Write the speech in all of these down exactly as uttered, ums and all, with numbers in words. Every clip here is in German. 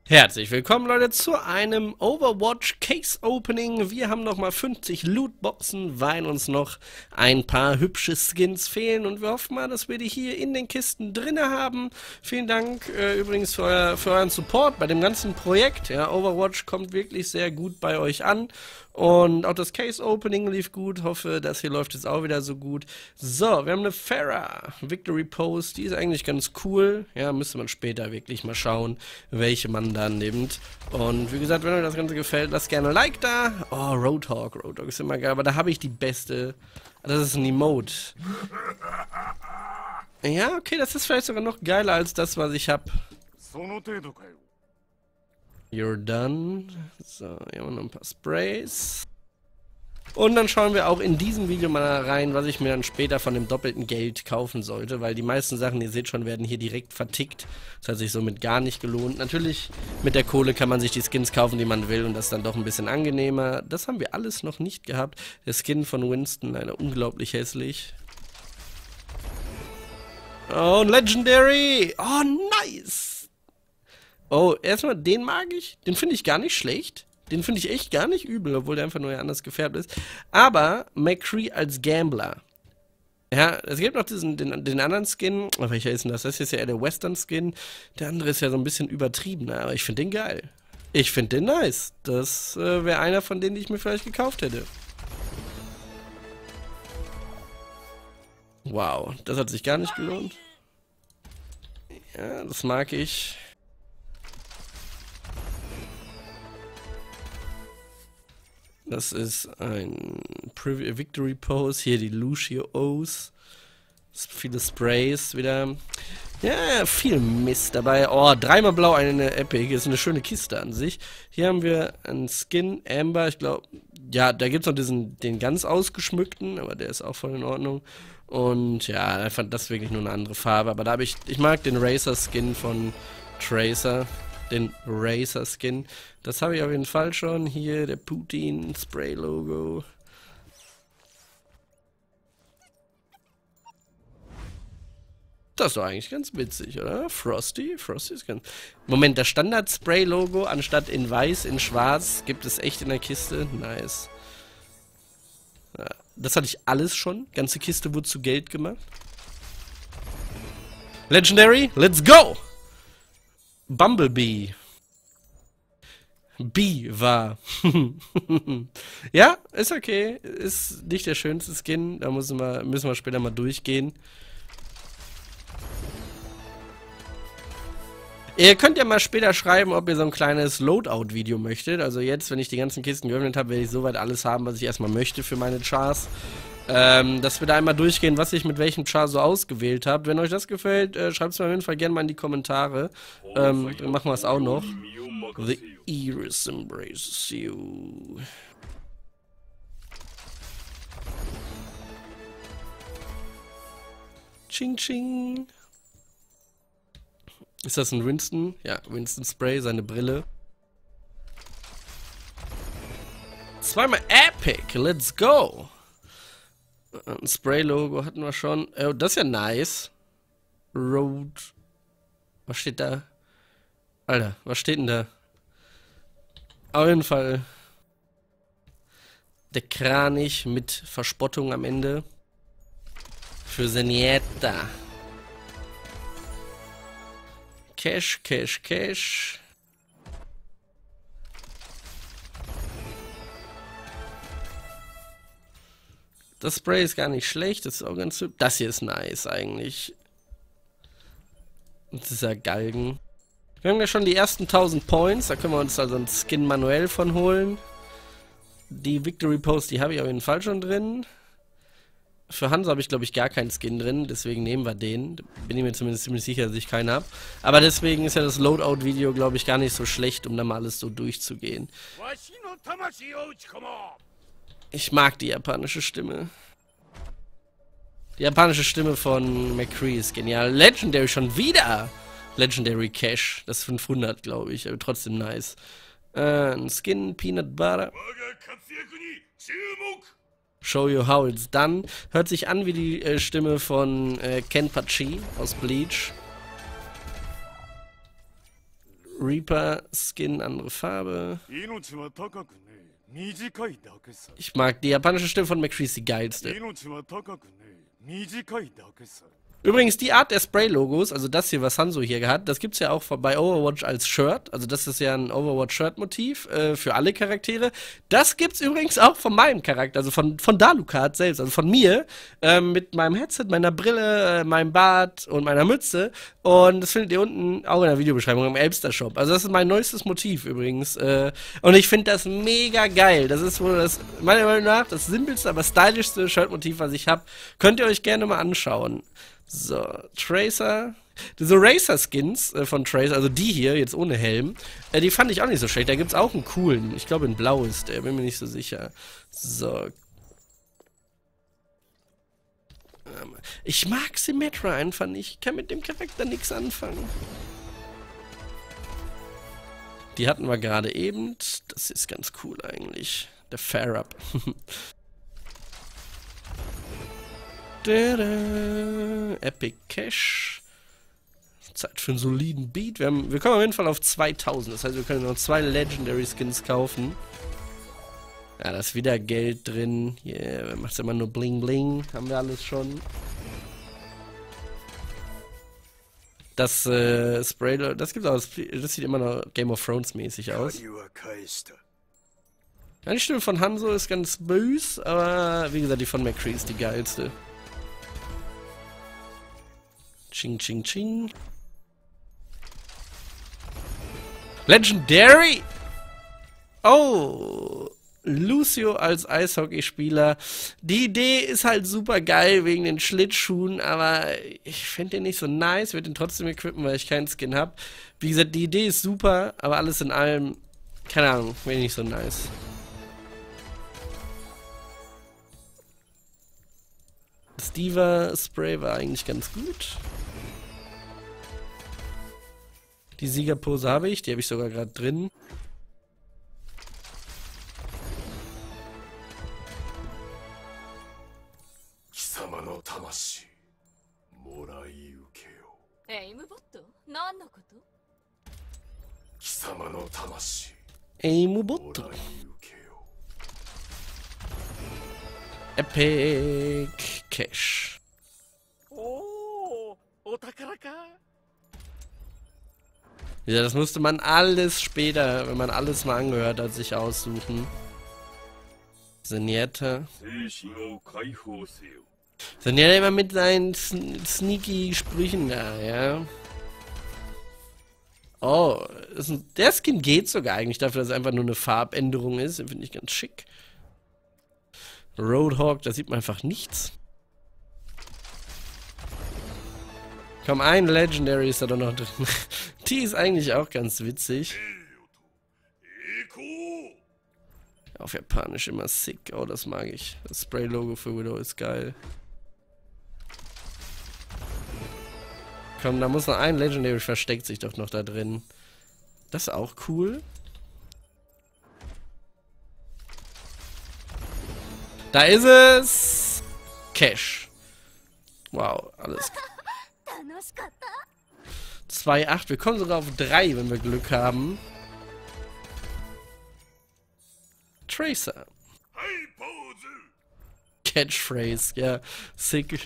Herzlich willkommen, Leute, zu einem Overwatch Case Opening. Wir haben nochmal fünfzig Lootboxen, weil uns noch ein paar hübsche Skins fehlen. Und wir hoffen mal, dass wir die hier in den Kisten drinne haben. Vielen Dank äh, übrigens für, euer, für euren Support bei dem ganzen Projekt. Ja, Overwatch kommt wirklich sehr gut bei euch an. Und auch das Case Opening lief gut. Hoffe, das hier läuft jetzt auch wieder so gut. So, wir haben eine Pharah Victory Pose. Die ist eigentlich ganz cool. Ja, müsste man später wirklich mal schauen, welche man da nimmt. Und wie gesagt, wenn euch das Ganze gefällt, lasst gerne ein Like da. Oh, Roadhog. Roadhog ist immer geil. Aber da habe ich die beste. Das ist ein Emote. Ja, okay, das ist vielleicht sogar noch geiler als das, was ich habe. You're done. So, hier haben wir noch ein paar Sprays. Und dann schauen wir auch in diesem Video mal rein, was ich mir dann später von dem doppelten Geld kaufen sollte, weil die meisten Sachen, ihr seht schon, werden hier direkt vertickt. Das hat sich somit gar nicht gelohnt. Natürlich, mit der Kohle kann man sich die Skins kaufen, die man will, und das ist dann doch ein bisschen angenehmer. Das haben wir alles noch nicht gehabt. Der Skin von Winston, leider unglaublich hässlich. Oh, Legendary! Oh, nice! Oh, erstmal, den mag ich. Den finde ich gar nicht schlecht. Den finde ich echt gar nicht übel, obwohl der einfach nur anders gefärbt ist. Aber McCree als Gambler. Ja, es gibt noch diesen, den, den anderen Skin. Oh, welcher ist denn das? Das ist ja eher der Western-Skin. Der andere ist ja so ein bisschen übertriebener, aber ich finde den geil. Ich finde den nice. Das äh, wäre einer von denen, die ich mir vielleicht gekauft hätte. Wow, das hat sich gar nicht gelohnt. Ja, das mag ich. Das ist ein Preview Victory Pose. Hier die Lucio O's. Viele Sprays wieder. Ja, viel Mist dabei. Oh, dreimal blau, eine Epic. Ist eine schöne Kiste an sich. Hier haben wir einen Skin, Amber. Ich glaube, ja, da gibt es noch diesen, den ganz ausgeschmückten, aber der ist auch voll in Ordnung. Und ja, ich fand das wirklich nur eine andere Farbe. Aber da habe ich, ich mag den Racer Skin von Tracer. Den Racer Skin. Das habe ich auf jeden Fall schon. Hier der Putin Spray Logo. Das ist doch eigentlich ganz witzig, oder? Frosty? Frosty ist ganz... Moment, das Standard Spray Logo anstatt in weiß, in schwarz gibt es echt in der Kiste. Nice. Ja, das hatte ich alles schon. Ganze Kiste wurde zu Geld gemacht. Legendary, let's go! Bumblebee. B war. Ja, ist okay. Ist nicht der schönste Skin. Da müssen wir, müssen wir später mal durchgehen. Ihr könnt ja mal später schreiben, ob ihr so ein kleines Loadout-Video möchtet. Also jetzt, wenn ich die ganzen Kisten geöffnet habe, werde ich soweit alles haben, was ich erstmal möchte für meine Chars. Ähm, dass wir da einmal durchgehen, was ich mit welchem Char so ausgewählt habe. Wenn euch das gefällt, äh, schreibt es mir auf jeden Fall gerne mal in die Kommentare. Ähm, dann machen wir es auch noch. The Iris embraces you. Ching ching. Ist das ein Winston? Ja, Winston Spray, seine Brille. Zweimal Epic, let's go! Ein Spray-Logo hatten wir schon. Oh, das ist ja nice. Road. Was steht da? Alter, was steht denn da? Auf jeden Fall. Der Kranich mit Verspottung am Ende. Für Zenyatta. Cash, Cash, Cash. Das Spray ist gar nicht schlecht, das ist auch ganz hübsch. Das hier ist nice eigentlich. Das ist ja Galgen. Wir haben ja schon die ersten tausend Points, da können wir uns also einen Skin manuell von holen. Die Victory Pose, die habe ich auf jeden Fall schon drin. Für Hanzo habe ich, glaube ich, gar keinen Skin drin, deswegen nehmen wir den. Bin ich mir zumindest ziemlich sicher, dass ich keinen habe. Aber deswegen ist ja das Loadout-Video, glaube ich, gar nicht so schlecht, um da mal alles so durchzugehen. Ich mag die japanische Stimme. Die japanische Stimme von McCree ist genial. Legendary schon wieder. Legendary Cash. Das ist fünfhundert, glaube ich. Aber trotzdem nice. Äh, ein Skin, Peanut Butter. Show you how it's done. Hört sich an wie die äh, Stimme von äh, Kenpachi aus Bleach. Reaper Skin, andere Farbe. Ich mag die japanische Stimme von McCree, ist die geilste. Übrigens, die Art der Spray-Logos, also das hier, was Hanzo hier hat, das gibt's ja auch bei Overwatch als Shirt. Also das ist ja ein Overwatch-Shirt-Motiv äh, für alle Charaktere. Das gibt's übrigens auch von meinem Charakter, also von, von Dalukat selbst, also von mir, äh, mit meinem Headset, meiner Brille, äh, meinem Bart und meiner Mütze. Und das findet ihr unten auch in der Videobeschreibung im Elster-Shop. Also das ist mein neuestes Motiv übrigens. Äh, und ich finde das mega geil. Das ist wohl das, meiner Meinung nach, das simpelste, aber stylischste Shirt-Motiv, was ich habe. Könnt ihr euch gerne mal anschauen. So, Tracer. Diese Racer-Skins äh, von Tracer, also die hier, jetzt ohne Helm, äh, die fand ich auch nicht so schlecht. Da gibt's auch einen coolen. Ich glaube, in Blau ist der, bin mir nicht so sicher. So. Ähm, ich mag Symmetra einfach nicht. Ich kann mit dem Charakter nichts anfangen. Die hatten wir gerade eben. Das ist ganz cool eigentlich. Der Fair-Up. Epic Cash. Zeit für einen soliden Beat. Wir, haben, wir kommen auf jeden Fall auf zweitausend. Das heißt, wir können noch zwei Legendary Skins kaufen. Ja, da ist wieder Geld drin. Hier yeah, macht es immer nur Bling Bling. Haben wir alles schon. Das äh, Spray, das gibt's auch. Das sieht immer noch Game of Thrones mäßig aus. Ja, die Stimme von Hanzo ist ganz böse, aber wie gesagt, die von McCree ist die geilste. Ching, ching, ching. Legendary! Oh! Lucio als Eishockeyspieler. Die Idee ist halt super geil wegen den Schlittschuhen, aber ich finde den nicht so nice. Ich werde den trotzdem equippen, weil ich keinen Skin habe. Wie gesagt, die Idee ist super, aber alles in allem, keine Ahnung, finde ich nicht so nice. Das Diva Spray war eigentlich ganz gut. Die Siegerpose habe ich, die habe ich sogar gerade drin. Aimubotto. Epic Cash. Oh, ja, das musste man alles später, wenn man alles mal angehört hat, sich aussuchen. Zenyatta. Zenyatta immer mit seinen sneaky Sprüchen da, ja. Oh, ist ein, der Skin geht sogar eigentlich dafür, dass es einfach nur eine Farbänderung ist. Den finde ich ganz schick. Roadhog, da sieht man einfach nichts. Komm, ein Legendary ist da doch noch drin. Die ist eigentlich auch ganz witzig. Auf Japanisch immer sick. Oh, das mag ich. Das Spray-Logo für Widow ist geil. Komm, da muss noch ein Legendary, versteckt sich doch noch da drin. Das ist auch cool. Da ist es! Cash. Wow, alles. zwei Komma acht. Wir kommen sogar auf drei, wenn wir Glück haben. Tracer. Catchphrase, ja. Sick.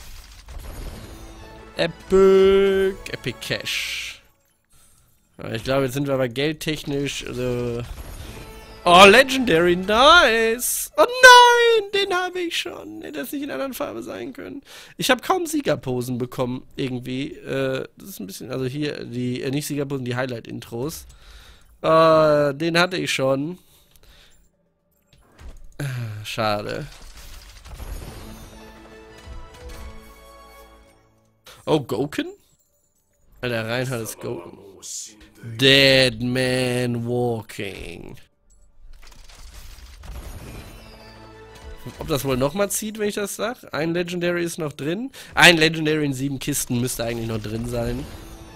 Epic. Epic Cash. Ja, ich glaube, jetzt sind wir aber geldtechnisch. Also oh, Legendary, nice. Oh nein, den habe ich schon. Hätte das nicht in einer anderen Farbe sein können. Ich habe kaum Siegerposen bekommen, irgendwie. Äh, das ist ein bisschen, also hier, die, äh, nicht Siegerposen, die Highlight-Intros. Äh, den hatte ich schon. Schade. Oh, Goken? Alter, Reinhard ist Goken. Dead Man Walking. Ob das wohl nochmal zieht, wenn ich das sage? Ein Legendary ist noch drin. Ein Legendary in sieben Kisten müsste eigentlich noch drin sein.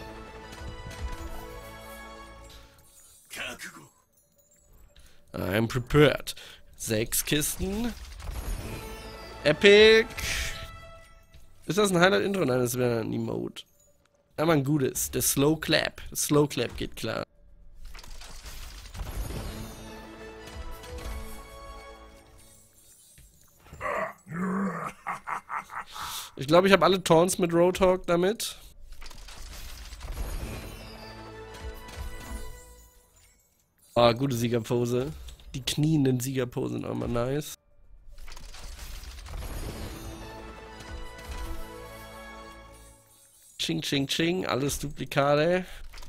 I'm prepared. Sechs Kisten. Epic. Ist das ein Highlight-Intro? Nein, das wäre ein Emote. Aber ein gutes. Der Slow Clap. Der Slow Clap geht klar. Ich glaube, ich habe alle Taunts mit Roadhog damit. Ah, gute Siegerpose. Die knienden Siegerpose sind auch mal nice. Ching, ching, ching. Alles Duplikate.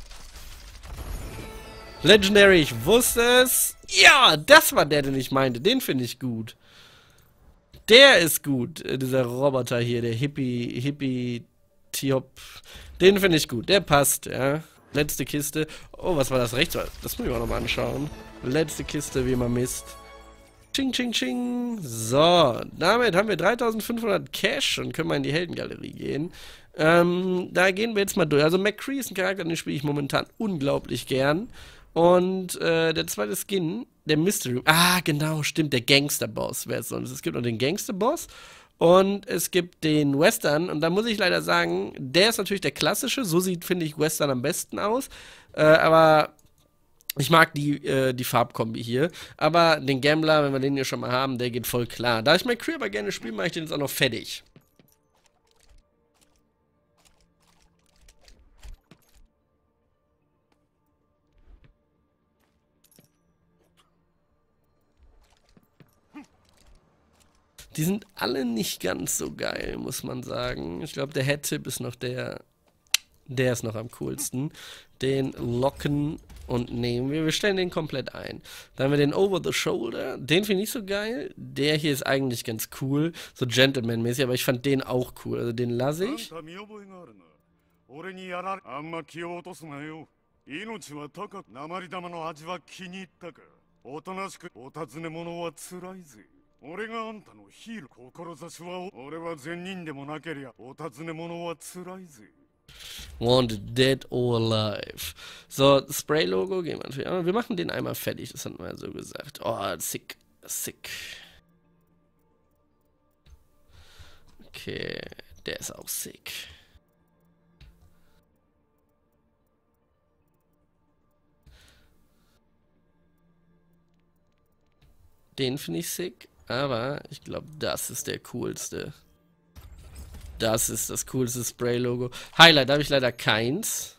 Legendary, ich wusste es. Ja, das war der, den ich meinte. Den finde ich gut. Der ist gut. Dieser Roboter hier, der Hippie, Hippie, Tiop. Den finde ich gut. Der passt, ja. Letzte Kiste. Oh, was war das rechts? Das muss ich auch nochmal anschauen. Letzte Kiste, wie man misst. Ching, ching, ching. So, damit haben wir dreitausendfünfhundert Cash und können mal in die Heldengalerie gehen. Ähm, da gehen wir jetzt mal durch. Also McCree ist ein Charakter, den spiele ich momentan unglaublich gern. Und äh, der zweite Skin, der Mystery. Ah, genau, stimmt, der Gangster-Boss wäre es sonst. Es gibt noch den Gangster-Boss und es gibt den Western. Und da muss ich leider sagen, der ist natürlich der klassische. So sieht, finde ich, Western am besten aus. Äh, aber ich mag die, äh, die Farbkombi hier. Aber den Gambler, wenn wir den hier schon mal haben, der geht voll klar. Da ich McCree aber gerne spiele, mache ich den jetzt auch noch fertig. Die sind alle nicht ganz so geil, muss man sagen. Ich glaube, der Head-Tip ist noch der... Der ist noch am coolsten. Den locken und nehmen wir. Wir stellen den komplett ein. Dann haben wir den Over the Shoulder. Den finde ich nicht so geil. Der hier ist eigentlich ganz cool. So Gentleman-mäßig, aber ich fand den auch cool. Also den lasse ich. Wanted dead or alive. So, Spray-Logo gehen wir natürlich an. Wir machen den einmal fertig, das hatten wir ja so gesagt. Oh, sick, sick. Okay, der ist auch sick. Den finde ich sick, aber ich glaube, das ist der coolste. Das ist das coolste Spray-Logo. Highlight, da habe ich leider keins.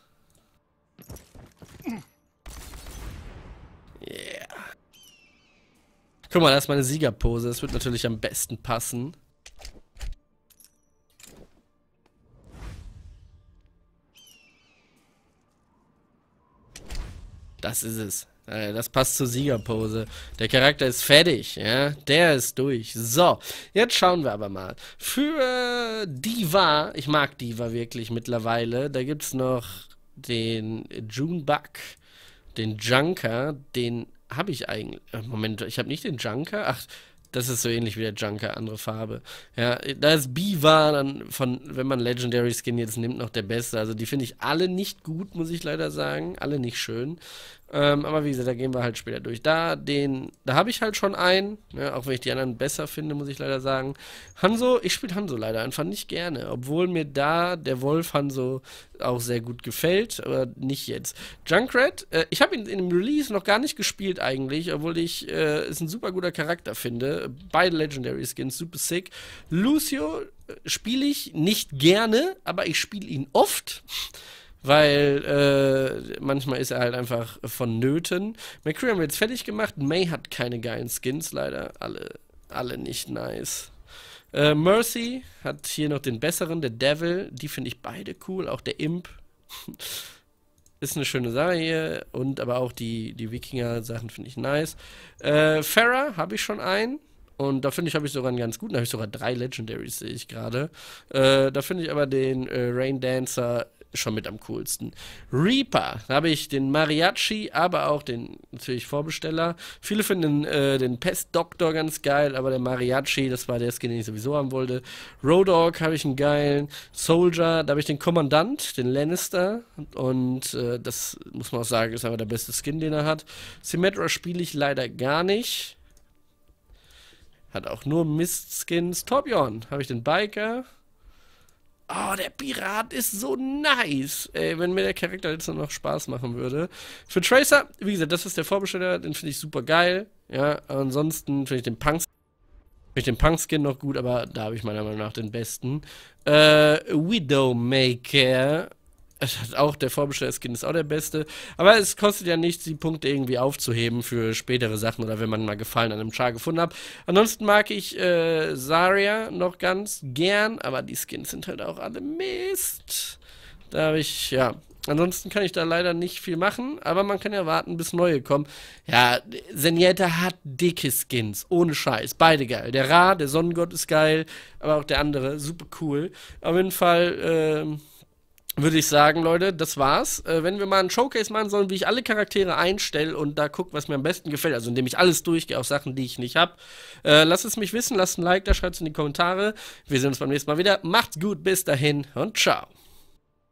Yeah. Guck mal, das ist meine Siegerpose. Das wird natürlich am besten passen. Das ist es. Das passt zur Siegerpose. Der Charakter ist fertig, ja. Der ist durch. So, jetzt schauen wir aber mal. Für Diva, ich mag Diva wirklich mittlerweile. Da gibt es noch den Junebug, den Junker, den habe ich eigentlich. Moment, ich habe nicht den Junker. Ach, das ist so ähnlich wie der Junker, andere Farbe. Ja, da ist Biva dann von, wenn man Legendary Skin jetzt nimmt, noch der beste. Also die finde ich alle nicht gut, muss ich leider sagen. Alle nicht schön. Ähm, aber wie gesagt, da gehen wir halt später durch. Da, den, da habe ich halt schon einen, ja, auch wenn ich die anderen besser finde, muss ich leider sagen. Hanzo, ich spiele Hanzo leider einfach nicht gerne, obwohl mir da der Wolf Hanzo auch sehr gut gefällt, aber nicht jetzt. Junkrat, äh, ich habe ihn in dem Release noch gar nicht gespielt eigentlich, obwohl ich äh, es ein super guter Charakter finde. Beide Legendary Skins, super sick. Lucio äh, spiele ich nicht gerne, aber ich spiele ihn oft. Weil äh, manchmal ist er halt einfach vonnöten. McCree haben wir jetzt fertig gemacht. May hat keine geilen Skins, leider. Alle, alle nicht nice. Äh, Mercy hat hier noch den besseren, der Devil. Die finde ich beide cool. Auch der Imp. Ist eine schöne Sache hier. Und aber auch die, die Wikinger-Sachen finde ich nice. Äh, Farah habe ich schon einen. Und da finde ich, habe ich sogar einen ganz guten. Da habe ich sogar drei Legendaries, sehe ich gerade. Äh, da finde ich aber den äh, Rain Dancer schon mit am coolsten. Reaper, da habe ich den Mariachi, aber auch den natürlich Vorbesteller. Viele finden äh, den Pestdoktor ganz geil, aber der Mariachi, das war der Skin, den ich sowieso haben wollte. Roadhog habe ich einen geilen. Soldier, da habe ich den Kommandant, den Lannister. Und äh, das muss man auch sagen, ist aber der beste Skin, den er hat. Symmetra spiele ich leider gar nicht. Hat auch nur Mist-Skins. Torbjorn, habe ich den Biker. Oh, der Pirat ist so nice. Ey, wenn mir der Charakter jetzt noch Spaß machen würde. Für Tracer, wie gesagt, das ist der Vorbesteller, den finde ich super geil. Ja, ansonsten finde ich den Punks. Mit dem Punk-Skin noch gut, aber da habe ich meiner Meinung nach den besten. Äh, Widowmaker. Auch der Vorbestellskin ist auch der beste. Aber es kostet ja nichts, die Punkte irgendwie aufzuheben für spätere Sachen oder wenn man mal Gefallen an einem Char gefunden hat. Ansonsten mag ich äh, Zarya noch ganz gern, aber die Skins sind halt auch alle Mist. Da habe ich, ja. Ansonsten kann ich da leider nicht viel machen, aber man kann ja warten, bis neue kommen. Ja, Zenyatta hat dicke Skins, ohne Scheiß, beide geil. Der Ra, der Sonnengott ist geil, aber auch der andere, super cool. Auf jeden Fall, ähm, würde ich sagen, Leute, das war's. Äh, wenn wir mal einen Showcase machen sollen, wie ich alle Charaktere einstelle und da gucke, was mir am besten gefällt, also indem ich alles durchgehe, auch Sachen, die ich nicht habe, äh, lasst es mich wissen, lasst ein Like da, schreibt es in die Kommentare. Wir sehen uns beim nächsten Mal wieder. Macht's gut, bis dahin und ciao.